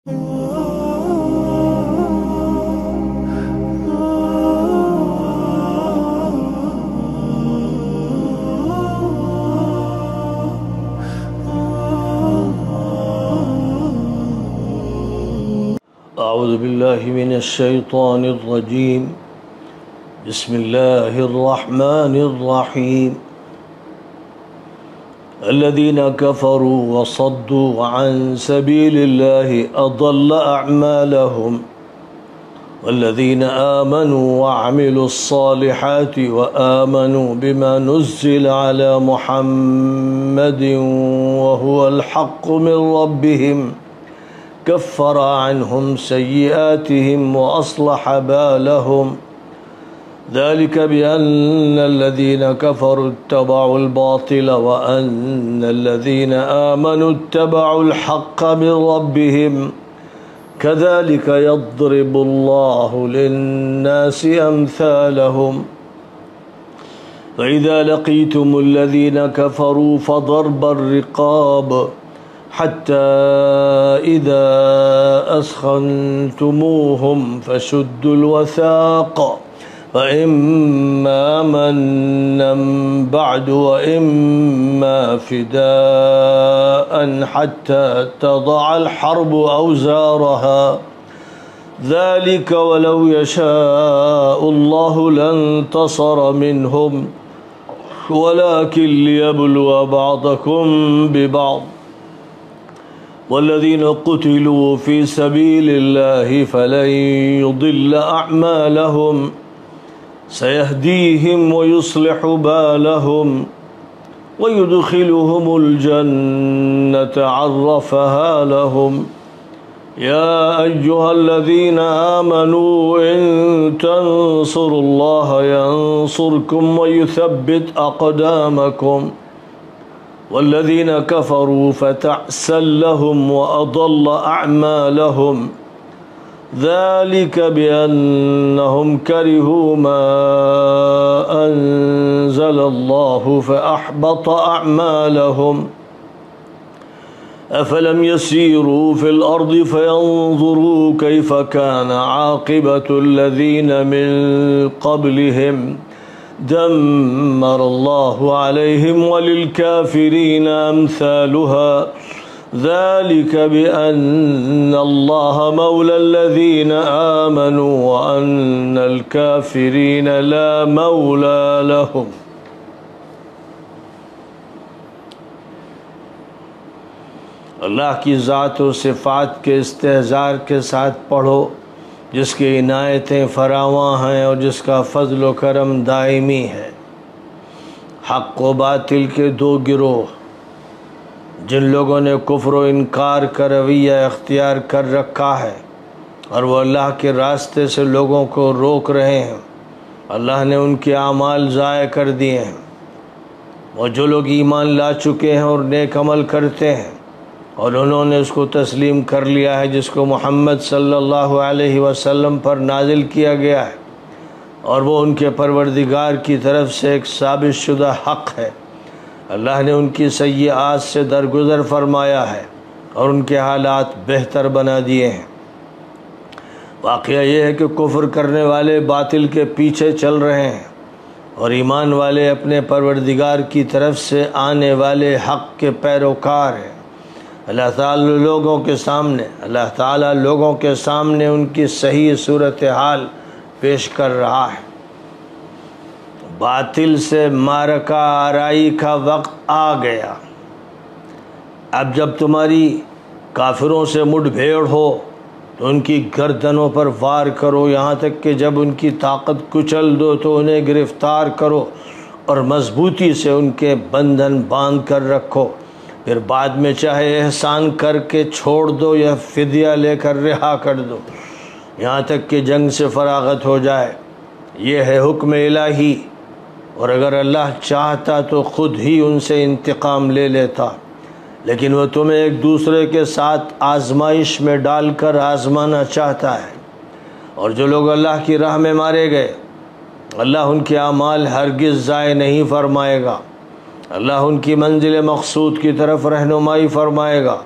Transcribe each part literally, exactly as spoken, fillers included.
اعوذ باللہ من الشیطان الرجیم بسم اللہ الرحمن الرحیم الذین کفروا وصدوا عن سبیل اللہ اضل اعمالهم والذین آمنوا وعملوا الصالحات وآمنوا بما نزل على محمد وهو الحق من ربهم كفر عنهم سيئاتهم وأصلح بالهم ذلك بأن الذين كفروا اتبعوا الباطل وأن الذين آمنوا اتبعوا الحق من ربهم كذلك يضرب الله للناس أمثالهم فإذا لقيتم الذين كفروا فضرب الرقاب حتى إذا أثخنتموهم فشدوا الوثاق فإما منا بعد وإما فداء حتى تضع الحرب أوزارها ذلك ولو يشاء الله لانتصر منهم ولكن ليبلو بعضكم ببعض والذين قتلوا في سبيل الله فلن يضل أعمالهم سيهديهم ويصلح بالهم ويدخلهم الجنة عرفها لهم يا أيها الذين آمنوا إن تنصروا الله ينصركم ويثبت أقدامكم والذين كفروا فتعسا لهم وأضل أعمالهم ذلك بأنهم كرهوا ما أنزل الله فأحبط أعمالهم أفلم يسيروا في الأرض فينظروا كيف كان عاقبة الذين من قبلهم دمر الله عليهم وللكافرين أمثالها ذلك بأن الله مولى الذين آمنوا وأن الكافرين لا مولى لهم. اللہ کی ذات و صفات کے استحضار کے ساتھ پڑھو جس کی عنایتیں فراواں ہیں اور جس کا فضل و کرم دائمی ہے. حق و باطل کے دو گروہ جن لوگوں نے کفر و انکار کا رویہ اختیار کر رکھا ہے اور وہ اللہ کے راستے سے لوگوں کو روک رہے ہیں، اللہ نے ان کے اعمال ضائع کر دیے ہیں. اور جو لوگ ایمان لا چکے ہیں اور نیک عمل کرتے ہیں اور انہوں نے اس کو تسلیم کر لیا ہے جس کو محمد صلی اللہ علیہ وسلم پر نازل کیا گیا ہے، اور وہ ان کے پروردگار کی طرف سے ایک ثابت شدہ حق ہے. اللہ نے ان کی سیئات سے درگزر فرمایا ہے اور ان کے حالات بہتر بنا دیے ہیں. واقعہ یہ ہے کہ کفر کرنے والے باطل کے پیچھے چل رہے ہیں اور ایمان والے اپنے پروردگار کی طرف سے آنے والے حق کے پیروکار ہیں. اللہ تعالیٰ لوگوں کے سامنے اللہ تعالیٰ لوگوں کے سامنے ان کی صحیح صورتحال پیش کر رہا ہے. باطل سے معرکہ آرائی کا وقت آ گیا. اب جب تمہاری کافروں سے مڈ بھیڑ ہو تو ان کی گردنوں پر وار کرو، یہاں تک کہ جب ان کی طاقت کچل دو تو انہیں گرفتار کرو اور مضبوطی سے ان کے بندھن باندھ کر رکھو. پھر بعد میں چاہے احسان کر کے چھوڑ دو یا فدیہ لے کر رہا کر دو، یہاں تک کہ جنگ سے فراغت ہو جائے. یہ ہے حکم الہی، اور اگر اللہ چاہتا تو خود ہی ان سے انتقام لے لیتا، لیکن وہ تمہیں ایک دوسرے کے ساتھ آزمائش میں ڈال کر آزمانا چاہتا ہے. اور جو لوگ اللہ کی راہ میں مارے گئے اللہ ان کے اعمال ہرگز ضائع نہیں فرمائے گا. اللہ ان کی منزل مقصود کی طرف رہنمائی فرمائے گا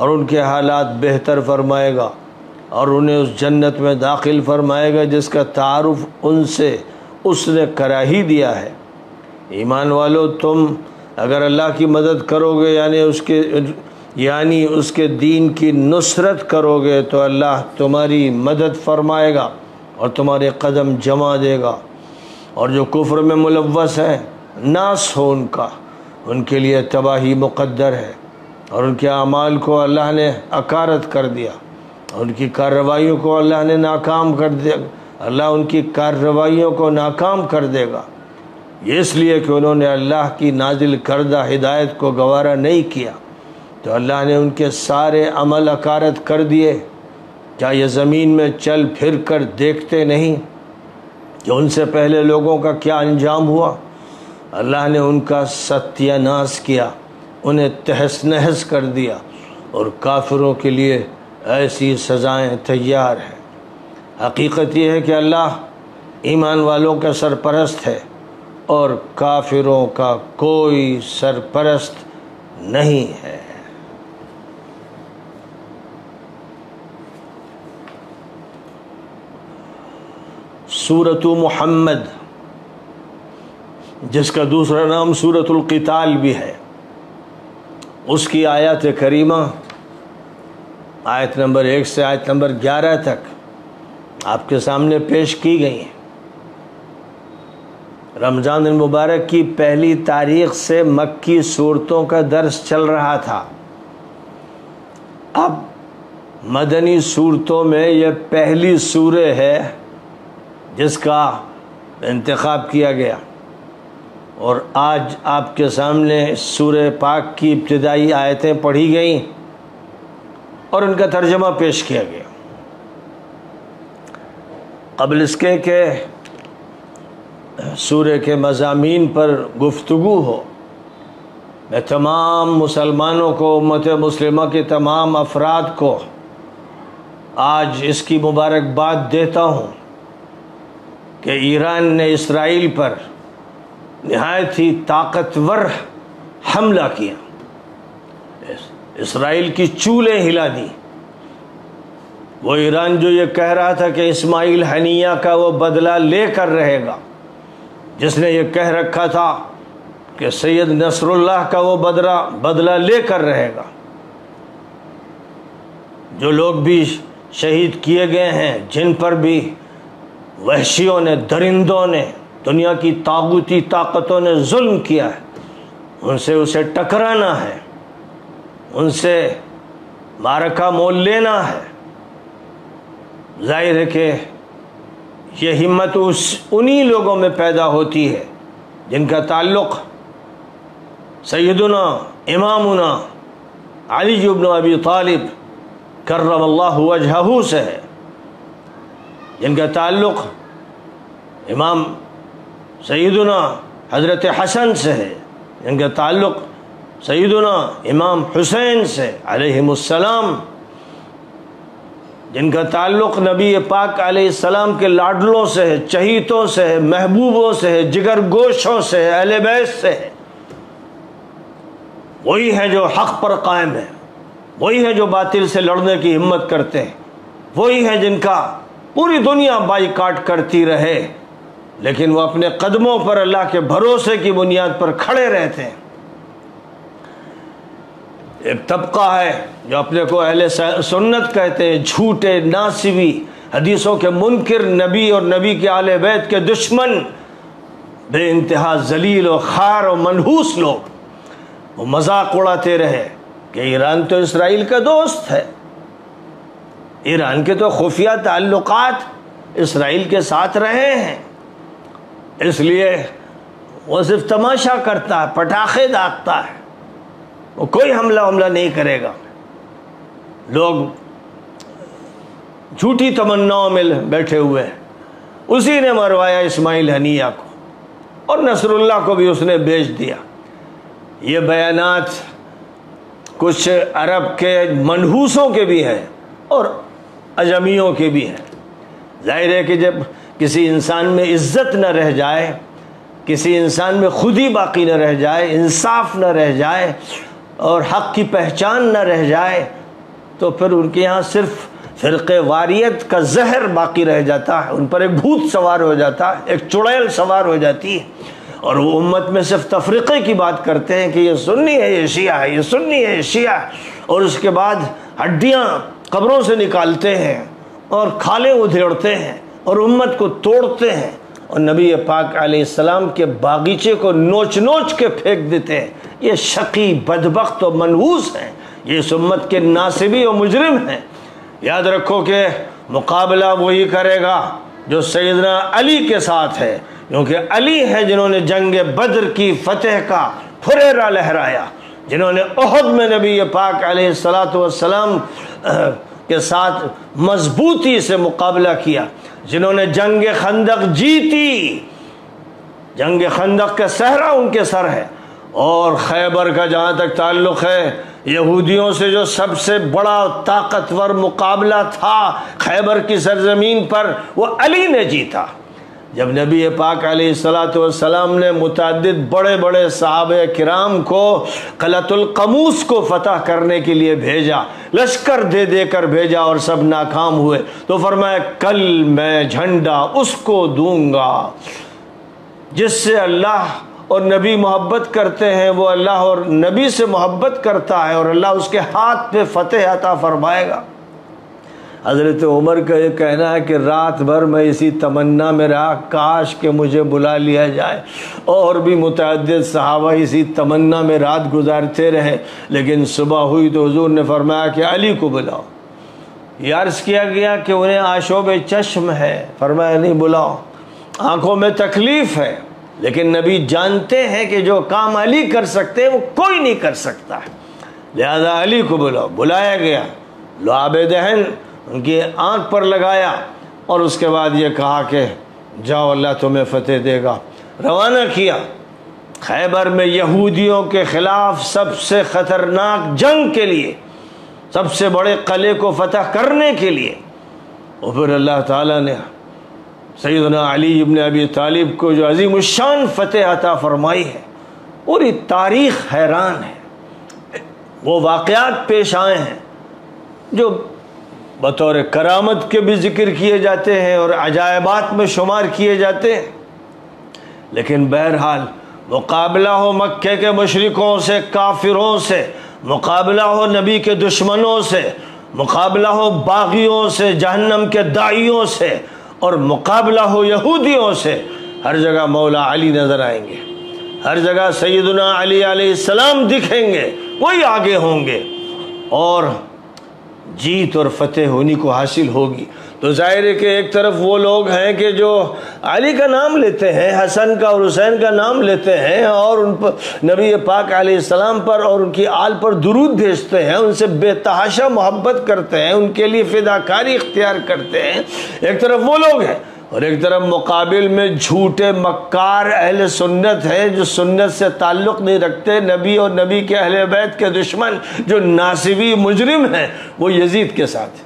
اور ان کے حالات بہتر فرمائے گا اور انہیں اس جنت میں داخل فرمائے گا جس کا تعارف ان سے اس نے کرا ہی دیا ہے۔ ایمان والو، تم اگر اللہ کی مدد کرو گے یعنی اس کے یعنی اس کے دین کی نصرت کرو گے تو اللہ تمہاری مدد فرمائے گا اور تمہارے قدم جما دے گا، اور جو کفر میں ملوث ہیں ناس ہو ان کا، ان کے لیے تباہی مقدر ہے، اور ان کے اعمال کو اللہ نے اکارت کر دیا، ان کی کارروائیوں کو اللہ نے ناکام کر دیا، اللہ ان کی کارروائیوں کو ناکام کر دے گا، یہ اس لیے کہ انہوں نے اللہ کی نازل کردہ ہدایت کو گوارا نہیں کیا، تو اللہ نے ان کے سارے عمل اکارت کر دیے۔ کیا یہ زمین میں چل پھر کر دیکھتے نہیں کہ ان سے پہلے لوگوں کا کیا انجام ہوا؟ اللہ نے ان کا ستیہ ناش کیا، انہیں تہس نہس کر دیا، اور کافروں کے لیے ایسی سزائیں تیار ہیں۔ حقیقت یہ ہے کہ اللہ ایمان والوں کا سرپرست ہے اور کافروں کا کوئی سرپرست نہیں ہے۔ سورۃ محمد، جس کا دوسرا نام سورۃ القتال بھی ہے، اس کی آیات کریمہ آیت نمبر ایک سے آیت نمبر گیارہ تک آپ کے سامنے پیش کی گئی ہیں۔ رمضان المبارک کی پہلی تاریخ سے مکی صورتوں کا درس چل رہا تھا، اب مدنی صورتوں میں یہ پہلی سورہ ہے جس کا انتخاب کیا گیا، اور آج آپ کے سامنے سورہ پاک کی ابتدائی آیتیں پڑھی گئیں اور ان کا ترجمہ پیش کیا گیا۔ قبل اس کے کہ سورہ کے مضامین پر گفتگو ہو، میں تمام مسلمانوں کو، امت مسلمہ کے تمام افراد کو آج اس کی مبارکباد دیتا ہوں کہ ایران نے اسرائیل پر نہایت ہی طاقتور حملہ کیا، اسرائیل کی چولیں ہلا دی۔ وہ ایران جو یہ کہہ رہا تھا کہ اسماعیل ہنیہ کا وہ بدلہ لے کر رہے گا، جس نے یہ کہہ رکھا تھا کہ سید نصر اللہ کا وہ بدلہ بدلہ لے کر رہے گا، جو لوگ بھی شہید کیے گئے ہیں، جن پر بھی وحشیوں نے، درندوں نے، دنیا کی طاغوتی طاقتوں نے ظلم کیا ہے، ان سے اسے ٹکرانا ہے، ان سے معرکہ مول لینا ہے۔ ظاہر ہے کہ یہ ہمت اس انہی لوگوں میں پیدا ہوتی ہے جن کا تعلق سیدنا امامنا علی بن ابی طالب کرم اللہ وجہہ سے ہے، جن کا تعلق امام سیدنا حضرت حسن سے ہے، جن کا تعلق سیدنا امام حسین سے علیہم السلام، جن کا تعلق نبی پاک علیہ السلام کے لاڈلوں سے ہے، چہیتوں سے ہے، محبوبوں سے ہے، جگر گوشوں سے ہے، اہل بیت سے ہے۔ وہی ہے جو حق پر قائم ہے، وہی ہے جو باطل سے لڑنے کی ہمت کرتے ہیں، وہی ہے جن کا پوری دنیا بائیکاٹ کرتی رہے لیکن وہ اپنے قدموں پر اللہ کے بھروسے کی بنیاد پر کھڑے رہتے ہیں۔ ایک طبقہ ہے جو اپنے کو اہل سنت کہتے ہیں، جھوٹے، ناسبی، حدیثوں کے منکر، نبی اور نبی کے اہل بیت کے دشمن، بے انتہا ذلیل و خوار و منحوس لوگ، وہ مذاق اڑاتے رہے کہ ایران تو اسرائیل کا دوست ہے، ایران کے تو خفیہ تعلقات اسرائیل کے ساتھ رہے ہیں، اس لیے وہ صرف تماشا کرتا ہے، پٹاخے داغتا ہے، وہ کوئی حملہ حملہ نہیں کرے گا۔ لوگ جھوٹی تمناؤں میں بیٹھے ہوئے ہیں۔ اسی نے مروایا اسماعیل ہنیہ کو، اور نصر اللہ کو بھی اس نے بیچ دیا۔ یہ بیانات کچھ عرب کے منحوسوں کے بھی ہیں اور اجمیوں کے بھی ہیں۔ ظاہر ہے کہ جب کسی انسان میں عزت نہ رہ جائے، کسی انسان میں خودی باقی نہ رہ جائے، انصاف نہ رہ جائے اور حق کی پہچان نہ رہ جائے، تو پھر ان کے یہاں صرف فرقے واریت کا زہر باقی رہ جاتا ہے، ان پر ایک بھوت سوار ہو جاتا ہے، ایک چڑیل سوار ہو جاتی ہے، اور وہ امت میں صرف تفریقے کی بات کرتے ہیں کہ یہ سنی ہے یہ شیعہ ہے، یہ سنی ہے یہ شیعہ ہے، اور اس کے بعد ہڈیاں قبروں سے نکالتے ہیں اور کھالیں ادھیڑتے ہیں اور امت کو توڑتے ہیں، اور نبی پاک علیہ السلام کے باغیچے کو نوچ نوچ کے پھینک دیتے ہیں۔ یہ شقی، بدبخت و منحوس ہیں، یہ اس امت کے ناصبی و مجرم ہیں۔ یاد رکھو کہ مقابلہ وہی کرے گا جو سیدنا علی کے ساتھ ہے، کیونکہ علی ہے جنہوں نے جنگ بدر کی فتح کا پھریرا لہرایا، جنہوں نے احد میں نبی پاک علیہ الصلاۃ والسلام کے ساتھ مضبوطی سے مقابلہ کیا، جنہوں نے جنگ خندق جیتی، جنگ خندق کا صحرا ان کے سر ہے، اور خیبر کا جہاں تک تعلق ہے، یہودیوں سے جو سب سے بڑا طاقتور مقابلہ تھا خیبر کی سرزمین پر، وہ علی نے جیتا۔ جب نبی پاک علیہ الصلاۃ والسلام نے متعدد بڑے بڑے صحابہ کرام کو قلعۃ القموس کو فتح کرنے کے لیے بھیجا، لشکر دے دے کر بھیجا اور سب ناکام ہوئے، تو فرمایا کل میں جھنڈا اس کو دوں گا جس سے اللہ اور نبی محبت کرتے ہیں، وہ اللہ اور نبی سے محبت کرتا ہے، اور اللہ اس کے ہاتھ پہ فتح عطا فرمائے گا۔ حضرت عمر کا یہ کہنا ہے کہ رات بھر میں اسی تمنا میں رہا، کاش کہ مجھے بلا لیا جائے، اور بھی متعدد صحابہ اسی تمنا میں رات گزارتے رہے، لیکن صبح ہوئی تو حضور نے فرمایا کہ علی کو بلاؤ۔ یہ عرض کیا گیا کہ انہیں آشوب چشم ہے، فرمایا نہیں بلاؤ، آنکھوں میں تکلیف ہے، لیکن نبی جانتے ہیں کہ جو کام علی کر سکتے ہیں وہ کوئی نہیں کر سکتا، لہذا علی کو بلاؤ۔ بلایا گیا، لعاب دہن ان کی آنکھ پر لگایا، اور اس کے بعد یہ کہا کہ جاؤ اللہ تمہیں فتح دے گا۔ روانہ کیا خیبر میں یہودیوں کے خلاف سب سے خطرناک جنگ کے لیے، سب سے بڑے قلعے کو فتح کرنے کے لیے، اور پھر اللہ تعالیٰ نے سیدنا علی ابن ابی طالب کو جو عظیم الشان فتح عطا فرمائی ہے، پوری تاریخ حیران ہے۔ وہ واقعات پیش آئے ہیں جو بطور کرامت کے بھی ذکر کیے جاتے ہیں اور عجائبات میں شمار کیے جاتے ہیں، لیکن بہرحال مقابلہ ہو مکے کے مشرکوں سے، کافروں سے، مقابلہ ہو نبی کے دشمنوں سے، مقابلہ ہو باغیوں سے، جہنم کے داعیوں سے، اور مقابلہ ہو یہودیوں سے، ہر جگہ مولا علی نظر آئیں گے، ہر جگہ سیدنا علی علیہ السلام دکھیں گے، وہی آگے ہوں گے، اور جیت اور فتح ہونی کو حاصل ہوگی۔ تو ظاہر ہے کہ ایک طرف وہ لوگ ہیں کہ جو علی کا نام لیتے ہیں، حسن کا اور حسین کا نام لیتے ہیں، اور ان پر نبی پاک علیہ السلام پر اور ان کی آل پر درود بھیجتے ہیں، ان سے بے تحاشا محبت کرتے ہیں، ان کے لیے فداکاری اختیار کرتے ہیں، ایک طرف وہ لوگ ہیں، اور ایک طرف مقابل میں جھوٹے مکار اہل سنت ہے جو سنت سے تعلق نہیں رکھتے، نبی اور نبی کے اہل بیت کے دشمن جو ناصبی مجرم ہیں، وہ یزید کے ساتھ،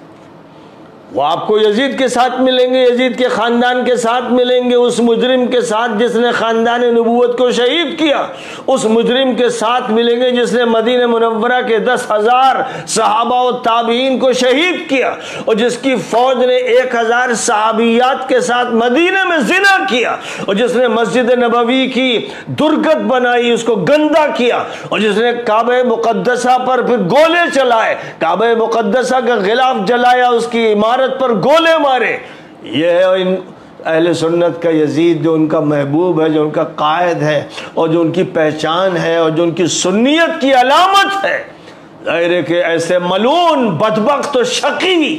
وہ آپ کو یزید کے ساتھ ملیں گے، یزید کے خاندان کے ساتھ ملیں گے، اس مجرم کے ساتھ جس نے خاندان نبوت کو شہید کیا، اس مجرم کے ساتھ ملیں گے جس نے مدینہ منورہ کے دس ہزار صحابہ و تابعین کو شہید کیا، اور جس کی فوج نے ایک ہزار صحابیات کے ساتھ مدینہ میں زنا کیا، اور جس نے مسجد نبوی کی درگت بنائی، اس کو گندا کیا، اور جس نے کعبہ مقدسہ پر پھر گولے چلائے، کعبہ مقدسہ کا غلاف جلایا، اس کی عمارت پر گولے مارے۔ یہ ہے ان اہل سنت کا یزید، جو ان کا محبوب ہے، جو ان کا قائد ہے، اور جو ان کی پہچان ہے، اور جو ان کی سنیت کی علامت ہے۔ ظاہر ہے کہ ایسے ملعون، بدبخت و شقی،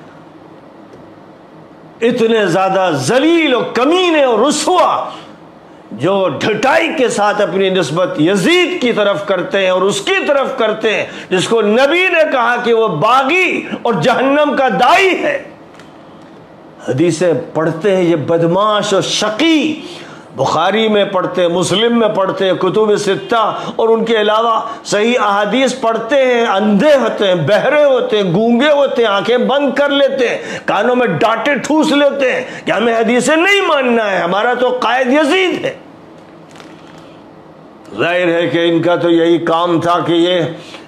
اتنے زیادہ ذلیل و کمینے اور رسوا، جو ڈھٹائی کے ساتھ اپنی نسبت یزید کی طرف کرتے ہیں اور اس کی طرف کرتے ہیں جس کو نبی نے کہا کہ وہ باغی اور جہنم کا داعی ہے۔ حدیثیں پڑھتے ہیں یہ بدماش اور شقی، بخاری میں پڑھتے ہیں، مسلم میں پڑھتے ہیں، کتب ستہ اور ان کے علاوہ صحیح احادیث پڑھتے ہیں، اندھے ہوتے ہیں، بہرے ہوتے ہیں، گونگے ہوتے ہیں، آنکھیں بند کر لیتے ہیں، کانوں میں ڈانٹے ٹھوس لیتے ہیں کہ ہمیں حدیثیں نہیں ماننا ہے، ہمارا تو قائد یزید ہے۔ ظاہر ہے کہ ان کا تو یہی کام تھا کہ یہ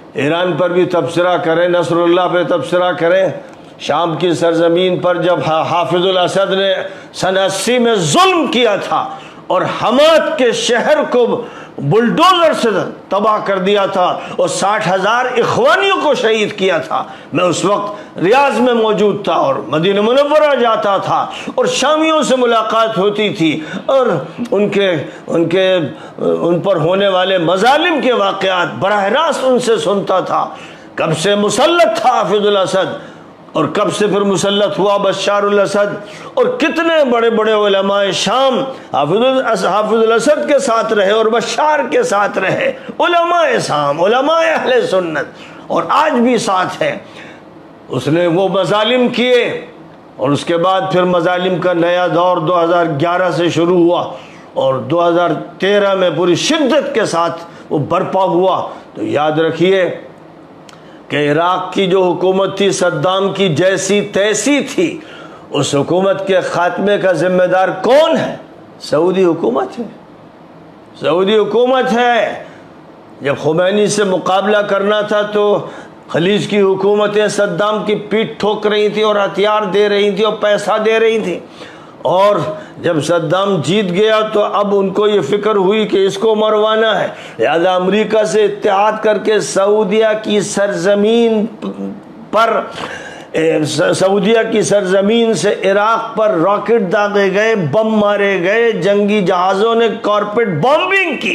ایران پر بھی تبصرہ کریں، نصر اللہ پہ تبصرہ کریں، شام کی سرزمین پر جب حافظ الاسد نے سن اسی میں ظلم کیا تھا اور حماد کے شہر کو بلڈوزر سے تباہ کر دیا تھا اور ساٹھ ہزار اخوانیوں کو شہید کیا تھا، میں اس وقت ریاض میں موجود تھا اور مدینہ منورہ جاتا تھا اور شامیوں سے ملاقات ہوتی تھی اور ان کے ان کے ان پر ہونے والے مظالم کے واقعات براہ راست ان سے سنتا تھا۔ کب سے مسلط تھا حافظ الاسد اور کب سے پھر مسلط ہوا بشار الاسد، اور کتنے بڑے بڑے علماء شام حافظ حافظ الاسد کے ساتھ رہے اور بشار کے ساتھ رہے، علماء شام، علماء اہل سنت، اور آج بھی ساتھ ہے۔ اس نے وہ مظالم کیے اور اس کے بعد پھر مظالم کا نیا دور دو ہزار گیارہ سے شروع ہوا اور دو ہزار تیرہ میں پوری شدت کے ساتھ وہ برپا ہوا۔ تو یاد رکھیے کہ عراق کی جو حکومت تھی صدام کی جیسی تیسی تھی، اس حکومت کے خاتمے کا ذمہ دار کون ہے؟ سعودی حکومت ہے، سعودی حکومت ہے۔ جب خمینی سے مقابلہ کرنا تھا تو خلیج کی حکومتیں صدام کی پیٹھ ٹھوک رہی تھی اور ہتھیار دے رہی تھی اور پیسہ دے رہی تھی، اور جب صدام جیت گیا تو اب ان کو یہ فکر ہوئی کہ اس کو مروانا ہے، لہذا امریکہ سے اتحاد کر کے سعودیہ کی سرزمین پر سعودیہ کی سرزمین سے عراق پر راکٹ داغے گئے، بم مارے گئے، جنگی جہازوں نے کارپیٹ بامبنگ کی۔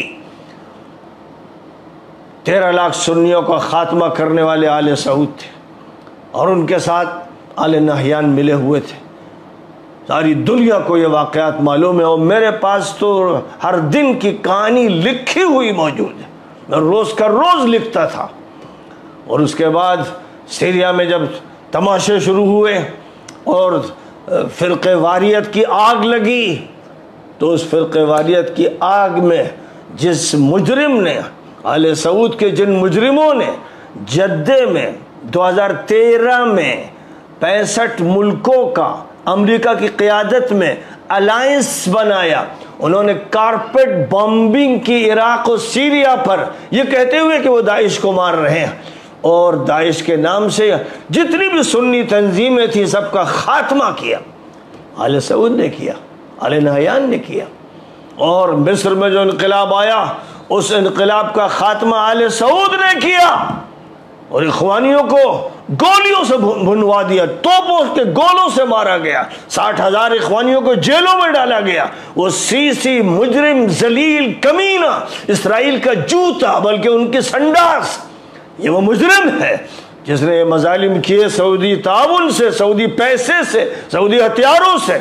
تیرہ لاکھ سنیوں کا خاتمہ کرنے والے آل سعود تھے اور ان کے ساتھ آل نہیان ملے ہوئے تھے۔ ساری دنیا کو یہ واقعات معلوم ہے اور میرے پاس تو ہر دن کی کہانی لکھی ہوئی موجود ہے، میں روز کا روز لکھتا تھا۔ اور اس کے بعد سیریا میں جب تماشے شروع ہوئے اور فرقہ واریت کی آگ لگی تو اس فرقہ واریت کی آگ میں جس مجرم نے، آل سعود کے جن مجرموں نے جدہ میں دو ہزار تیرہ میں پینسٹھ ملکوں کا امریکہ کی قیادت میں الائنس بنایا، انہوں نے کارپیٹ بمبنگ کی عراق و سیریا پر، یہ کہتے ہوئے کہ وہ داعش کو مار رہے ہیں، اور داعش کے نام سے جتنی بھی سنی تنظیمیں تھیں سب کا خاتمہ کیا، آل سعود نے کیا، آل نہیان نے کیا۔ اور مصر میں جو انقلاب آیا اس انقلاب کا خاتمہ آل سعود نے کیا اور اخوانیوں کو گولیوں سے بھنوا دیا، توپوں کے گولوں سے مارا گیا، ساٹھ ہزار اخوانیوں کو جیلوں میں ڈالا گیا۔ وہ سیسی مجرم ذلیل کمینہ اسرائیل کا جوتا بلکہ ان کی سنڈاس، یہ وہ مجرم ہے جس نے یہ مظالم کیے سعودی تعاون سے، سعودی پیسے سے، سعودی ہتھیاروں سے۔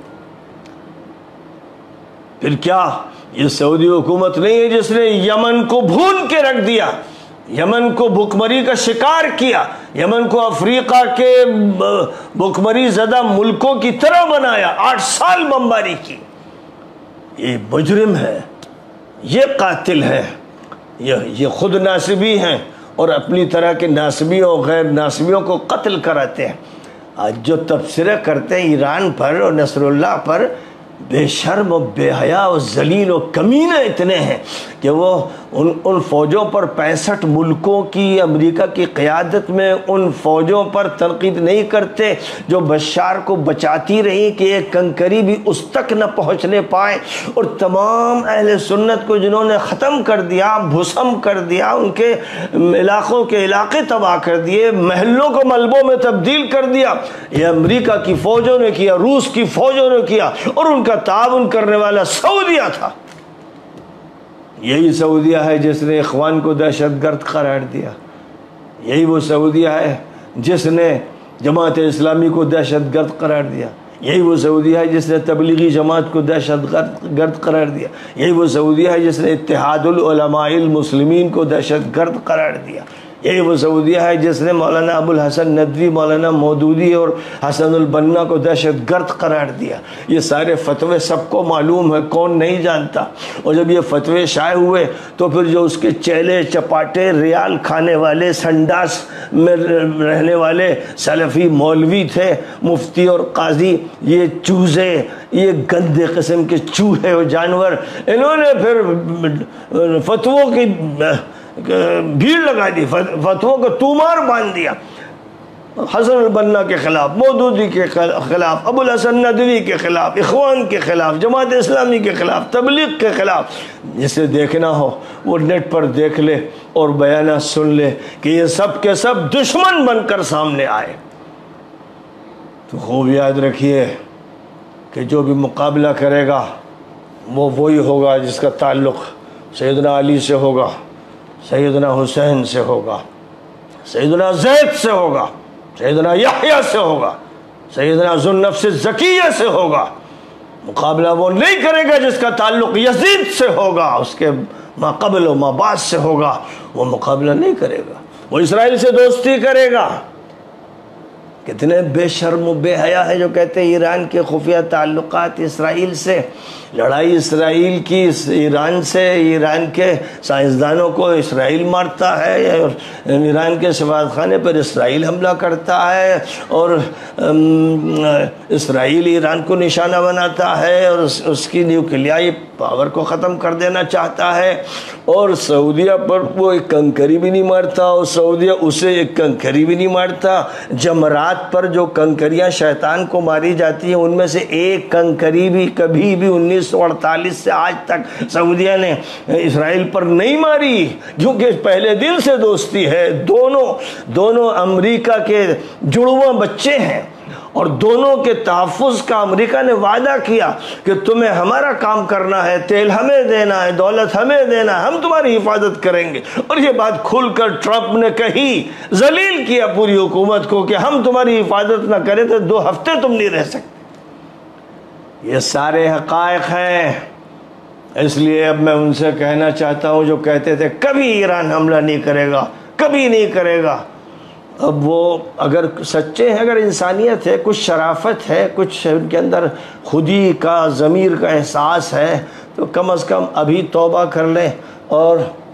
پھر کیا یہ سعودی حکومت نہیں ہے جس نے یمن کو بھون کے رکھ دیا، یمن کو بھوکمری کا شکار کیا، یمن کو افریقہ کے بھوکمری زدہ ملکوں کی طرح بنایا، آٹھ سال بمباری کی۔ یہ مجرم ہے، یہ قاتل ہے، یہ خود ناصبی ہیں اور اپنی طرح کے ناصبیوں اور غیر ناصبیوں کو قتل کراتے ہیں۔ آج جو تبصرے کرتے ہیں ایران پر اور نصر اللہ پر، بے شرم و بے حیا و ذلیل و کمینے اتنے ہیں کہ وہ ان ان فوجوں پر پینسٹھ ملکوں کی امریکہ کی قیادت میں ان فوجوں پر تنقید نہیں کرتے جو بشار کو بچاتی رہی کہ ایک کنکری بھی اس تک نہ پہنچنے پائے، اور تمام اہل سنت کو جنہوں نے ختم کر دیا، بھسم کر دیا، ان کے علاقوں کے علاقے تباہ کر دیے، محلوں کو ملبوں میں تبدیل کر دیا، یہ امریکہ کی فوجوں نے کیا، روس کی فوجوں نے کیا، اور ان کا تعاون کرنے والا سعودیہ تھا۔ یہی سعودیہ ہے جس نے اخوان کو دہشت گرد قرار دیا، یہی وہ سعودیہ ہے جس نے جماعت اسلامی کو دہشت گرد قرار دیا، یہی وہ سعودیہ ہے جس نے تبلیغی جماعت کو دہشت گرد قرار دیا، یہی وہ سعودیہ ہے جس نے اتحاد العلماء المسلمین کو دہشت گرد قرار دیا، یہی وہ سعودیہ ہے جس نے مولانا ابو الحسن ندوی، مولانا مودودی اور حسن البنا کو دہشت گرد قرار دیا۔ یہ سارے فتوے سب کو معلوم ہے، کون نہیں جانتا؟ اور جب یہ فتوے شائع ہوئے تو پھر جو اس کے چیلے چپاٹے ریال کھانے والے سنڈاس میں رہنے والے سلفی مولوی تھے، مفتی اور قاضی، یہ چوزے، یہ گندے قسم کے چوہے اور جانور، انہوں نے پھر فتووں کی بھیڑ لگا دی، فتووں کو تومار باندھ دیا، حسن البنا کے خلاف، مودودی کے خلاف، ابو الحسن ندوی کے خلاف، اخوان کے خلاف، جماعت اسلامی کے خلاف، تبلیغ کے خلاف۔ جسے دیکھنا ہو وہ نیٹ پر دیکھ لے اور بیانات سن لے کہ یہ سب کے سب دشمن بن کر سامنے آئے۔ تو خوب یاد رکھیے کہ جو بھی مقابلہ کرے گا وہ وہی ہوگا جس کا تعلق سیدنا علی سے ہوگا، سیدنا حسین سے ہوگا، سیدنا زید سے ہوگا، سیدنا یحییٰ سے ہوگا، سیدنا ذو النفس الزکیہ سے ہوگا۔ مقابلہ وہ نہیں کرے گا جس کا تعلق یزید سے ہوگا، اس کے ما قبل و ما بعد سے ہوگا، وہ مقابلہ نہیں کرے گا۔ وہ اسرائیل سے دوستی کرے گا۔ کتنے بے شرم و بے حیا ہے جو کہتے ہیں ایران کے خفیہ تعلقات اسرائیل سے، لڑائی اسرائیل کی ایران سے، ایران کے سائنسدانوں کو اسرائیل مارتا ہے، اور ایران کے سفارت خانے پر اسرائیل حملہ کرتا ہے، اور اسرائیل ایران کو نشانہ بناتا ہے اور اس کی نیوکلیائی پاور کو ختم کر دینا چاہتا ہے، اور سعودیہ پر وہ ایک کنکری بھی نہیں مارتا، اور سعودیہ اسے ایک کنکری بھی نہیں مارتا۔ جمرات پر جو کنکریاں شیطان کو ماری جاتی ہیں ان میں سے ایک کنکری بھی کبھی بھی انیس سو اڑتالیس سے آج تک سعودیہ نے اسرائیل پر نہیں ماری، کیونکہ پہلے دن سے دوستی ہے۔ دونوں دونوں امریکہ کے جڑواں بچے ہیں، اور دونوں کے تحفظ کا امریکہ نے وعدہ کیا کہ تمہیں ہمارا کام کرنا ہے، تیل ہمیں دینا ہے، دولت ہمیں دینا ہے، ہم تمہاری حفاظت کریں گے۔ اور یہ بات کھل کر ٹرمپ نے کہی، ذلیل کیا پوری حکومت کو کہ ہم تمہاری حفاظت نہ کریں تو دو ہفتے تم نہیں رہ سکتے۔ یہ سارے حقائق ہیں۔ اس لیے اب میں ان سے کہنا چاہتا ہوں جو کہتے تھے کبھی ایران حملہ نہیں کرے گا، کبھی نہیں کرے گا، اب وہ اگر سچے ہیں، اگر انسانیت ہے، کچھ شرافت ہے، کچھ ان کے اندر خودی کا ضمیر کا احساس ہے، تو کم از کم ابھی توبہ کر لیں اور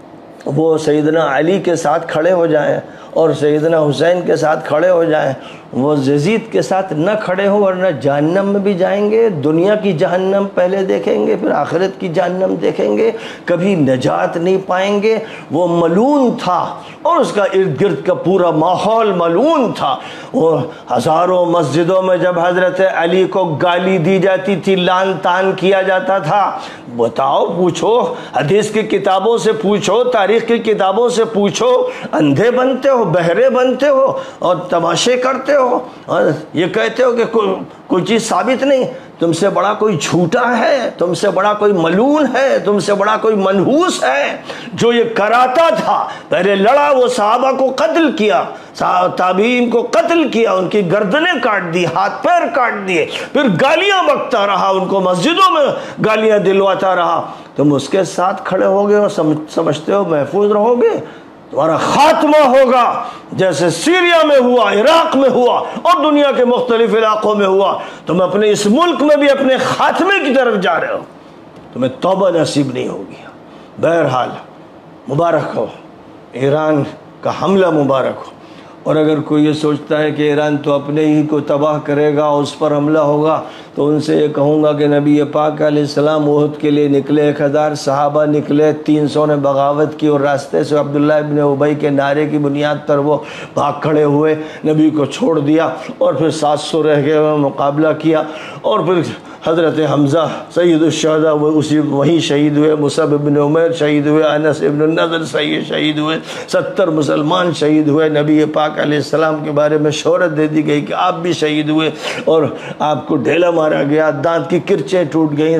وہ سیدنا علی کے ساتھ کھڑے ہو جائیں اور سیدنا حسین کے ساتھ کھڑے ہو جائیں، وہ یزید کے ساتھ نہ کھڑے ہوں ورنہ جہنم میں بھی جائیں گے۔ دنیا کی جہنم پہلے دیکھیں گے، پھر آخرت کی جہنم دیکھیں گے، کبھی نجات نہیں پائیں گے۔ وہ ملعون تھا اور اس کا ارد گرد کا پورا ماحول ملعون تھا۔ وہ ہزاروں مسجدوں میں جب حضرت علی کو گالی دی جاتی تھی، لعن طعن کیا جاتا تھا، بتاؤ، پوچھو، حدیث کی کتابوں سے پوچھو، تاریخ کی کتابوں سے پوچھو، اندھے بنتے ہو، بہرے بنتے ہو اور تماشے کرتے ہو اور یہ کہتے ہو کہ کوئی چیز ثابت نہیں۔ تم سے بڑا کوئی جھوٹا ہے، تم سے بڑا کوئی ملعون ہے، تم سے بڑا کوئی منحوس ہے جو یہ کراتا تھا۔ پہلے لڑا، وہ صحابہ کو قتل کیا، تابعین کو قتل کیا، ان کی گردنیں کاٹ دی، ہاتھ پیر کاٹ دیے، پھر گالیاں بکتا رہا، ان کو مسجدوں میں گالیاں دلواتا رہا۔ تم اس کے ساتھ کھڑے ہو گئے اور سمجھتے ہو محفوظ رہو گے؟ تمہارا خاتمہ ہوگا جیسے سیریا میں ہوا، عراق میں ہوا اور دنیا کے مختلف علاقوں میں ہوا۔ تم اپنے اس ملک میں بھی اپنے خاتمے کی طرف جا رہے ہو، تمہیں توبہ نصیب نہیں ہوگی۔ بہرحال مبارک ہو، ایران کا حملہ مبارک ہو۔ اور اگر کوئی یہ سوچتا ہے کہ ایران تو اپنے ہی کو تباہ کرے گا، اس پر حملہ ہوگا، تو ان سے یہ کہوں گا کہ نبی پاک علیہ السلام احد کے لیے نکلے، ایک ہزار صحابہ نکلے، تین سو نے بغاوت کی اور راستے سے عبداللہ ابن ابی کے نعرے کی بنیاد پر وہ بھاگ کھڑے ہوئے، نبی کو چھوڑ دیا، اور پھر سات سو رہ گئے، مقابلہ کیا، اور پھر حضرت حمزہ سید الشہداء وہ اسی وہیں شہید ہوئے، مصعب بن عمیر شہید ہوئے، انس ابن النضر سید شہید ہوئے، ستر مسلمان شہید ہوئے۔ نبی پاک علیہ السلام کے بارے میں شہرت دے دی گئی کہ آپ بھی شہید ہوئے اور آپ کو ڈھیلا مارا گیا، دانت کی کرچیں ٹوٹ گئیں،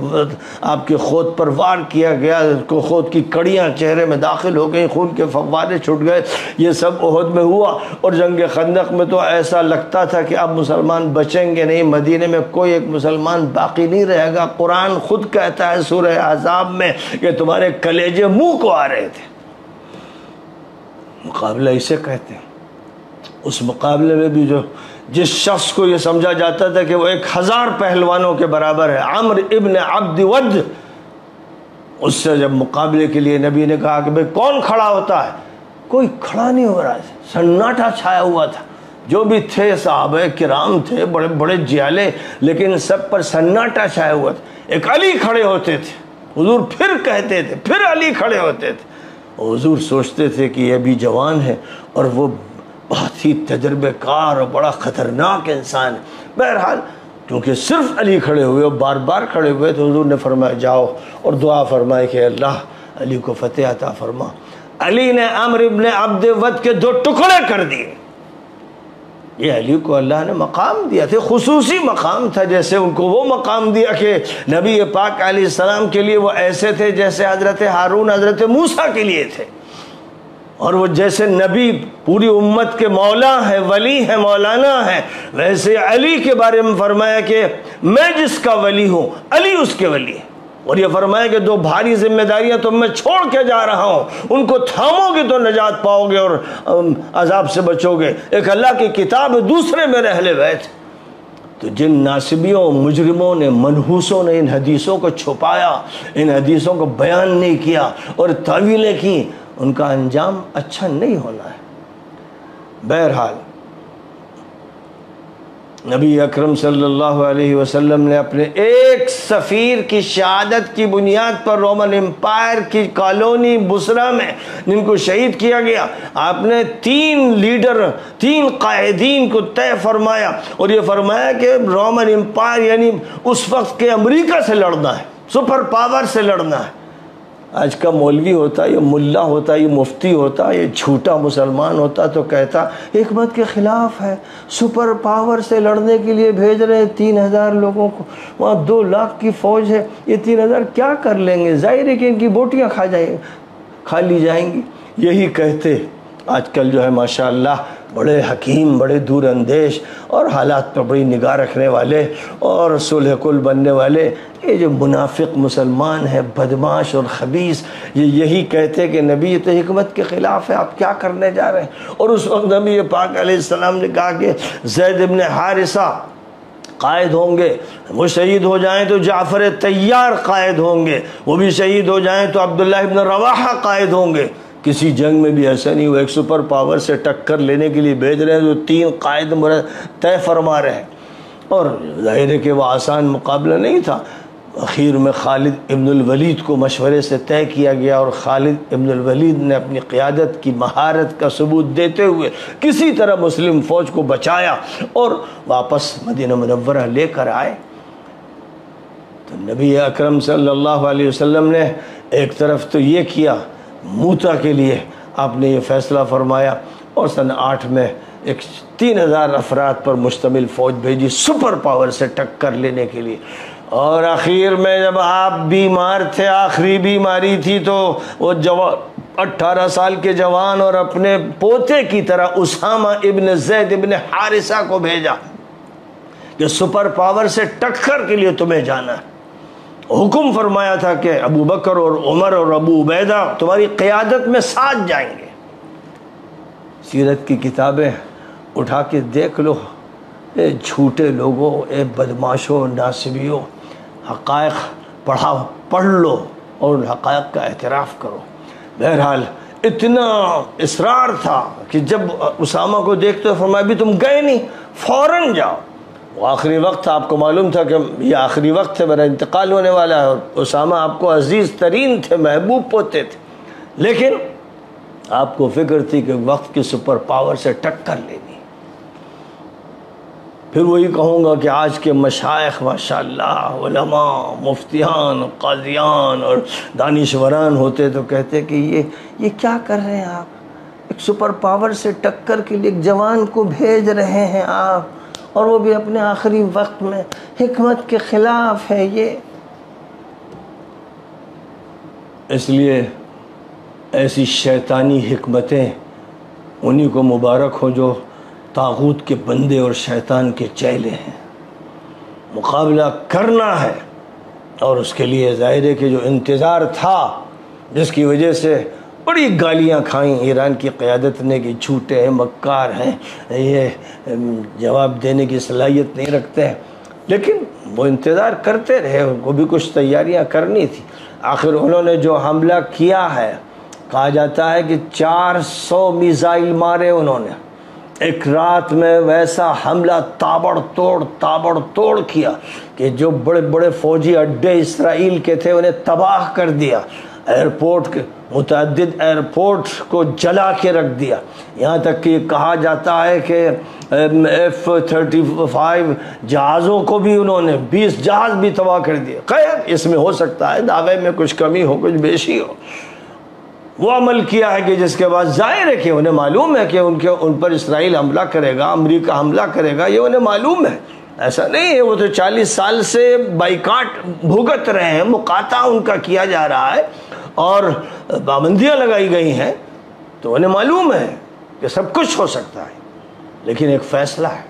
آپ کے خود پر وار کیا گیا، کو خود کی کڑیاں چہرے میں داخل ہو گئیں، خون کے فوارے چھوٹ گئے۔ یہ سب احد میں ہوا، اور جنگ خندق میں تو ایسا لگتا تھا کہ اب مسلمان بچیں گے نہیں، مدینے میں کوئی ایک مسلمان باقی نہیں رہے گا۔ قرآن خود کہتا ہے سورہ احزاب میں کہ تمہارے کلیجے منہ کو آ رہے تھے۔ مقابلہ اسے کہتے ہیں۔ اس مقابلے میں بھی جو جس شخص کو یہ سمجھا جاتا تھا کہ وہ ایک ہزار پہلوانوں کے برابر ہے، عمرو ابن عبد ود، اس سے جب مقابلے کے لیے نبی نے کہا کہ بھئی کون کھڑا ہوتا ہے، کوئی کھڑا نہیں ہو رہا ہے، سناٹا چھایا ہوا تھا۔ جو بھی تھے صحابہ کرام تھے، بڑے بڑے جیالے، لیکن سب پر سناٹا چھایا ہوا تھا۔ ایک علی کھڑے ہوتے تھے، حضور پھر کہتے تھے، پھر علی کھڑے ہوتے تھے، حضور سوچتے تھے کہ یہ ابھی جوان ہے اور وہ بہت ہی تجربہ کار اور بڑا خطرناک انسان ہے. بہرحال کیونکہ صرف علی کھڑے ہوئے اور بار بار کھڑے ہوئے تو حضور نے فرمایا جاؤ اور دعا فرمائے کہ اللہ علی کو فتح عطا فرما. علی نے عمرو ابن عبد ود کے دو ٹکڑے کر دیے. یہ علی کو اللہ نے مقام دیا تھا، خصوصی مقام تھا. جیسے ان کو وہ مقام دیا کہ نبی پاک علیہ السلام کے لیے وہ ایسے تھے جیسے حضرت ہارون حضرت موسیٰ کے لیے تھے. اور وہ جیسے نبی پوری امت کے مولا ہے، ولی ہے، مولانا ہے، ویسے علی کے بارے میں فرمایا کہ میں جس کا ولی ہوں علی اس کے ولی ہے. اور یہ فرمایا کہ دو بھاری ذمہ داریاں تم میں چھوڑ کے جا رہا ہوں، ان کو تھامو گے تو نجات پاؤ گے اور عذاب سے بچو گے. ایک اللہ کی کتاب، دوسرے میں اہل بیت. تو جن ناصبیوں، مجرموں نے، منحوسوں نے ان حدیثوں کو چھپایا، ان حدیثوں کو بیان نہیں کیا اور تعویلیں کی، ان کا انجام اچھا نہیں ہونا ہے. بہرحال نبی اکرم صلی اللہ علیہ وسلم نے اپنے ایک سفیر کی شہادت کی بنیاد پر رومن امپائر کی کالونی بصرہ میں جن کو شہید کیا گیا، آپ نے تین لیڈر، تین قائدین کو طے فرمایا اور یہ فرمایا کہ رومن امپائر یعنی اس وقت کے امریکہ سے لڑنا ہے، سپر پاور سے لڑنا ہے. آج کا مولوی ہوتا، یہ ملا ہوتا، یہ مفتی ہوتا، یہ جھوٹا مسلمان ہوتا تو کہتا حکمت کے خلاف ہے، سپر پاور سے لڑنے کے لیے بھیج رہے ہیں تین ہزار لوگوں کو، وہاں دو لاکھ کی فوج ہے، یہ تین ہزار کیا کر لیں گے، ظاہر ہے کہ ان کی بوٹیاں کھا جائیں کھا لی جائیں گی. یہی کہتے آج کل جو ہے ماشاءاللہ بڑے حکیم، بڑے دور اندیش اور حالات پر بڑی نگاہ رکھنے والے اور صلح کل بننے والے یہ جو منافق مسلمان ہے، بدماش اور خبیث، یہ یہی کہتے کہ نبی یہ تو حکمت کے خلاف ہے، آپ کیا کرنے جا رہے ہیں. اور اس وقت نبی پاک علیہ السلام نے کہا کہ زید ابن حارثہ قائد ہوں گے، وہ شہید ہو جائیں تو جعفر طیار قائد ہوں گے، وہ بھی شہید ہو جائیں تو عبداللہ ابن رواحہ قائد ہوں گے. کسی جنگ میں بھی ایسا نہیں ہوا، ایک سپر پاور سے ٹکر لینے کے لیے بھیج رہے ہیں جو تین قائد طے فرما رہے ہیں. اور ظاہر ہے کہ وہ آسان مقابلہ نہیں تھا. اخیر میں خالد ابن الولید کو مشورے سے طے کیا گیا اور خالد ابن الولید نے اپنی قیادت کی مہارت کا ثبوت دیتے ہوئے کسی طرح مسلم فوج کو بچایا اور واپس مدینہ منورہ لے کر آئے. تو نبی اکرم صلی اللہ علیہ وسلم نے ایک طرف تو یہ کیا، موتا کے لیے آپ نے یہ فیصلہ فرمایا اور سن آٹھ میں ایک تین ہزار افراد پر مشتمل فوج بھیجی سپر پاور سے ٹکر لینے کے لیے. اور آخر میں جب آپ بیمار تھے، آخری بیماری تھی، تو وہ جوان اٹھارہ سال کے جوان اور اپنے پوتے کی طرح اسامہ ابن زید ابن حارثہ کو بھیجا کہ سپر پاور سے ٹکر کے لیے تمہیں جانا ہے. حکم فرمایا تھا کہ ابو بکر اور عمر اور ابو عبیدہ تمہاری قیادت میں ساتھ جائیں گے. سیرت کی کتابیں اٹھا کے دیکھ لو، اے جھوٹے لوگوں، اے بدماشوں، ناصبیوں، حقائق پڑھاؤ پڑھ لو اور حقائق کا اعتراف کرو. بہرحال اتنا اصرار تھا کہ جب اسامہ کو دیکھتے ہوئے فرمایا بھی تم گئے نہیں، فوراً جاؤ. وہ آخری وقت تھا، آپ کو معلوم تھا کہ یہ آخری وقت ہے، میرا انتقال ہونے والا ہے، اور اسامہ آپ کو عزیز ترین تھے، محبوب پوتے تھے، لیکن آپ کو فکر تھی کہ وقت کی سپر پاور سے ٹکر لینی. پھر وہی کہوں گا کہ آج کے مشائخ ماشاءاللہ علماء، مفتیان، قاضیان اور دانشوران ہوتے تو کہتے کہ یہ یہ کیا کر رہے ہیں آپ، ایک سپر پاور سے ٹکر کے لیے ایک جوان کو بھیج رہے ہیں آپ، اور وہ بھی اپنے آخری وقت میں، حکمت کے خلاف ہے یہ. اس لیے ایسی شیطانی حکمتیں انہی کو مبارک ہو جو طاغوت کے بندے اور شیطان کے چیلے ہیں. مقابلہ کرنا ہے اور اس کے لیے ظاہر ہے کہ جو انتظار تھا، جس کی وجہ سے بڑی گالیاں کھائیں ایران کی قیادت نے کہ جھوٹے ہیں، مکار ہیں، یہ جواب دینے کی صلاحیت نہیں رکھتے ہیں، لیکن وہ انتظار کرتے رہے، ان کو بھی کچھ تیاریاں کرنی تھی. آخر انہوں نے جو حملہ کیا ہے، کہا جاتا ہے کہ چار سو میزائل مارے انہوں نے ایک رات میں، ویسا حملہ تابڑ توڑ تابڑ توڑ کیا کہ جو بڑے بڑے فوجی اڈے اسرائیل کے تھے انہیں تباہ کر دیا. ایئرپورٹ کے متعدد ایئرپورٹ کو جلا کے رکھ دیا، یہاں تک کہ کہا جاتا ہے کہ ایف تھرٹی فائیو جہازوں کو بھی انہوں نے بیس جہاز بھی تباہ کر دیے۔ خیر اس میں ہو سکتا ہے دعوے میں کچھ کمی ہو، کچھ بیشی ہو، وہ عمل کیا ہے کہ جس کے بعد ظاہر ہے کہ انہیں معلوم ہے کہ ان کے ان پر اسرائیل حملہ کرے گا، امریکہ حملہ کرے گا، یہ انہیں معلوم ہے، ایسا نہیں ہے۔ وہ تو چالیس سال سے بائیکاٹ بھگت رہے ہیں، مقاطع ان کا کیا جا رہا ہے اور پابندیاں لگائی گئی ہیں، تو انہیں معلوم ہے کہ سب کچھ ہو سکتا ہے، لیکن ایک فیصلہ ہے۔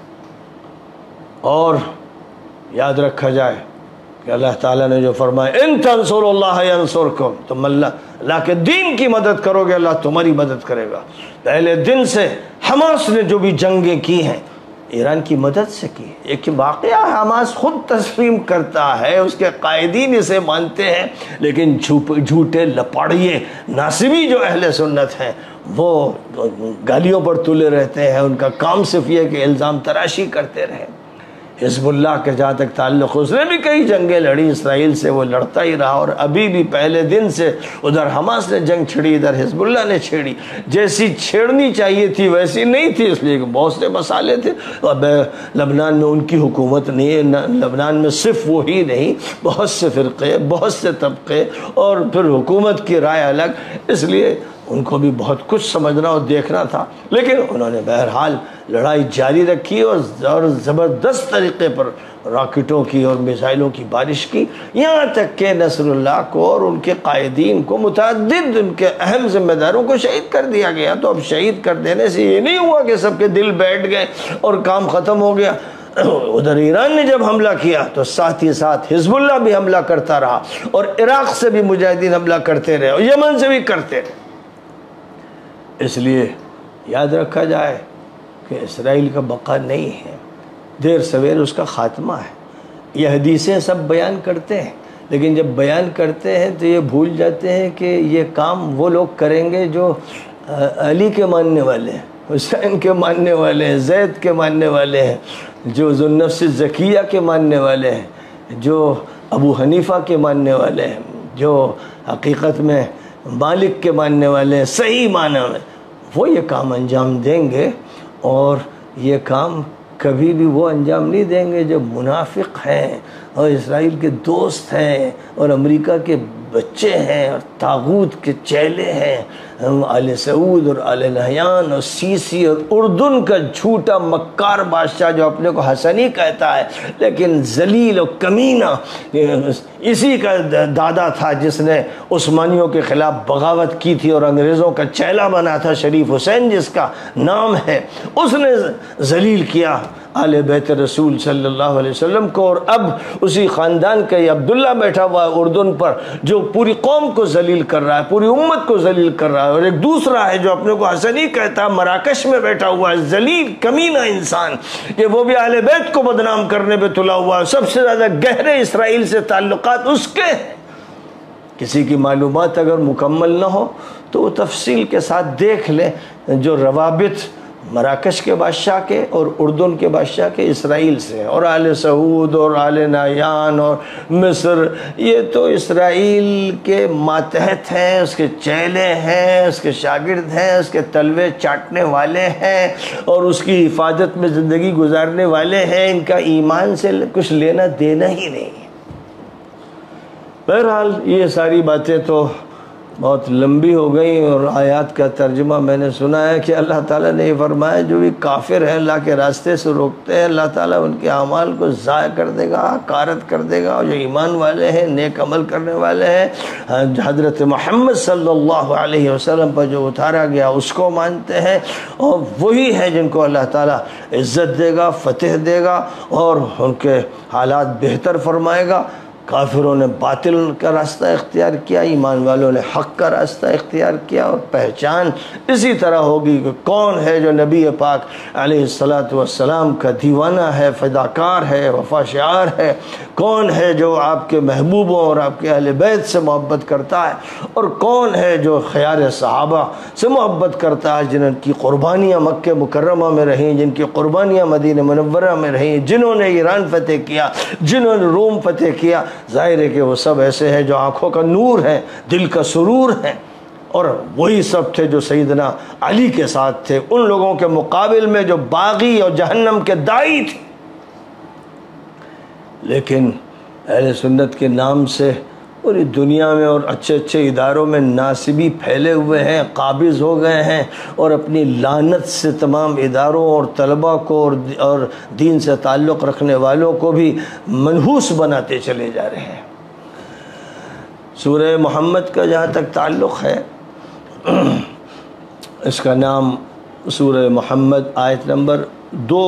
اور یاد رکھا جائے کہ اللہ تعالیٰ نے جو فرمایا ان تنصروا اللہ ینصرکم، تم اللہ اللہ کے دین کی مدد کرو گے اللہ تمہاری مدد کرے گا۔ پہلے دن سے حماس نے جو بھی جنگیں کی ہیں ایران کی مدد سے کی، ایک واقعہ حماس خود تسلیم کرتا ہے، اس کے قائدین اسے مانتے ہیں، لیکن جھوٹے لپاڑیے ناصبی جو اہل سنت ہیں وہ گالیوں پر تلے رہتے ہیں، ان کا کام صرف یہ کہ الزام تراشی کرتے رہے۔ حزب اللہ کے جہاں تک تعلق، اس نے بھی کئی جنگیں لڑی اسرائیل سے، وہ لڑتا ہی رہا، اور ابھی بھی پہلے دن سے ادھر حماس نے جنگ چھڑی، ادھر حزب اللہ نے چھیڑی، جیسی چھیڑنی چاہیے تھی ویسی نہیں تھی، اس لیے کہ بہت سے مسالے تھے۔ اب لبنان میں ان کی حکومت نہیں ہے، لبنان میں صرف وہی نہیں، بہت سے فرقے، بہت سے طبقے، اور پھر حکومت کی رائے الگ، اس لیے ان کو بھی بہت کچھ سمجھنا اور دیکھنا تھا، لیکن انہوں نے بہرحال لڑائی جاری رکھی اور زبردست طریقے پر راکٹوں کی اور میزائلوں کی بارش کی، یہاں تک کہ نصر اللہ کو اور ان کے قائدین کو، متعدد ان کے اہم ذمہ داروں کو شہید کر دیا گیا۔ تو اب شہید کر دینے سے یہ نہیں ہوا کہ سب کے دل بیٹھ گئے اور کام ختم ہو گیا۔ ادھر ایران نے جب حملہ کیا تو ساتھ ہی ساتھ حزب اللہ بھی حملہ کرتا رہا، اور عراق سے بھی مجاہدین حملہ کرتے رہے، اور یمن سے بھی کرتے رہے۔ اس لیے یاد رکھا جائے کہ اسرائیل کا بقا نہیں ہے، دیر سویر اس کا خاتمہ ہے۔ یہ حدیثیں سب بیان کرتے ہیں، لیکن جب بیان کرتے ہیں تو یہ بھول جاتے ہیں کہ یہ کام وہ لوگ کریں گے جو علی کے ماننے والے ہیں، حسین کے ماننے والے ہیں، زید کے ماننے والے ہیں، جو ذو النفس الزکیہ کے ماننے والے ہیں، جو ابو حنیفہ کے ماننے والے ہیں، جو حقیقت میں مالک کے ماننے والے ہیں، صحیح معنی میں وہ یہ کام انجام دیں گے، اور یہ کام کبھی بھی وہ انجام نہیں دیں گے جو منافق ہیں اور اسرائیل کے دوست ہیں اور امریکہ کے بچے ہیں اور طاغوت کے چیلے ہیں، آل سعود اور آل نہیان اور سیسی اور اردن کا جھوٹا مکار بادشاہ جو اپنے کو حسنی کہتا ہے لیکن ذلیل و کمینہ، اسی کا دادا تھا جس نے عثمانیوں کے خلاف بغاوت کی تھی اور انگریزوں کا چیلا بنا تھا، شریف حسین جس کا نام ہے، اس نے ذلیل کیا آل بیت رسول صلی اللہ علیہ وسلم کو، اور اب اسی خاندان کا یہ عبداللہ بیٹھا ہوا ہے اردن پر جو پوری قوم کو ذلیل کر رہا ہے، پوری امت کو ذلیل کر رہا ہے، اور ایک دوسرا ہے جو اپنے کو حسنی کہتا ہے، مراکش میں بیٹھا ہوا ہے، ذلیل کمینہ انسان کہ وہ بھی اہل بیت کو بدنام کرنے پہ تلا ہوا ہے، سب سے زیادہ گہرے اسرائیل سے تعلقات اس کے ہیں۔ کسی کی معلومات اگر مکمل نہ ہو تو وہ تفصیل کے ساتھ دیکھ لیں جو روابط مراکش کے بادشاہ کے اور اردن کے بادشاہ کے اسرائیل سے، اور آل سعود اور آل نہیان اور مصر، یہ تو اسرائیل کے ماتحت ہیں، اس کے چیلے ہیں، اس کے شاگرد ہیں، اس کے تلوے چاٹنے والے ہیں اور اس کی حفاظت میں زندگی گزارنے والے ہیں، ان کا ایمان سے کچھ لینا دینا ہی نہیں ہے۔ بہرحال یہ ساری باتیں تو بہت لمبی ہو گئی، اور آیات کا ترجمہ میں نے سنا ہے کہ اللہ تعالیٰ نے یہ فرمایا جو بھی کافر ہیں اللہ کے راستے سے روکتے ہیں، اللہ تعالیٰ ان کے اعمال کو ضائع کر دے گا، حقارت کر دے گا، اور جو ایمان والے ہیں، نیک عمل کرنے والے ہیں، حضرت محمد صلی اللہ علیہ وسلم پر جو اتارا گیا اس کو مانتے ہیں، اور وہی ہے جن کو اللہ تعالیٰ عزت دے گا، فتح دے گا اور ان کے حالات بہتر فرمائے گا۔ کافروں نے باطل کا راستہ اختیار کیا، ایمان والوں نے حق کا راستہ اختیار کیا، اور پہچان اسی طرح ہوگی کہ کون ہے جو نبی پاک علیہ الصلاۃ والسلام کا دیوانہ ہے، فداکار ہے، وفا شعار ہے، کون ہے جو آپ کے محبوبوں اور آپ کے اہل بیت سے محبت کرتا ہے، اور کون ہے جو خیار صحابہ سے محبت کرتا ہے جن کی قربانیاں مکہ مکرمہ میں رہیں، جن کی قربانیاں مدینہ منورہ میں رہیں، جنہوں نے ایران فتح کیا، جنہوں نے روم فتح کیا، ظاہر ہے کہ وہ سب ایسے ہیں جو آنکھوں کا نور ہیں، دل کا سرور ہیں، اور وہی سب تھے جو سیدنا علی کے ساتھ تھے، ان لوگوں کے مقابل میں جو باغی اور جہنم کے داعی تھے۔ لیکن اہل سنت کے نام سے پوری دنیا میں اور اچھے اچھے اداروں میں ناصبی پھیلے ہوئے ہیں، قابض ہو گئے ہیں، اور اپنی لعنت سے تمام اداروں اور طلباء کو اور دین سے تعلق رکھنے والوں کو بھی منحوس بناتے چلے جا رہے ہیں۔ سورہ محمد کا جہاں تک تعلق ہے، اس کا نام سورہ محمد آیت نمبر دو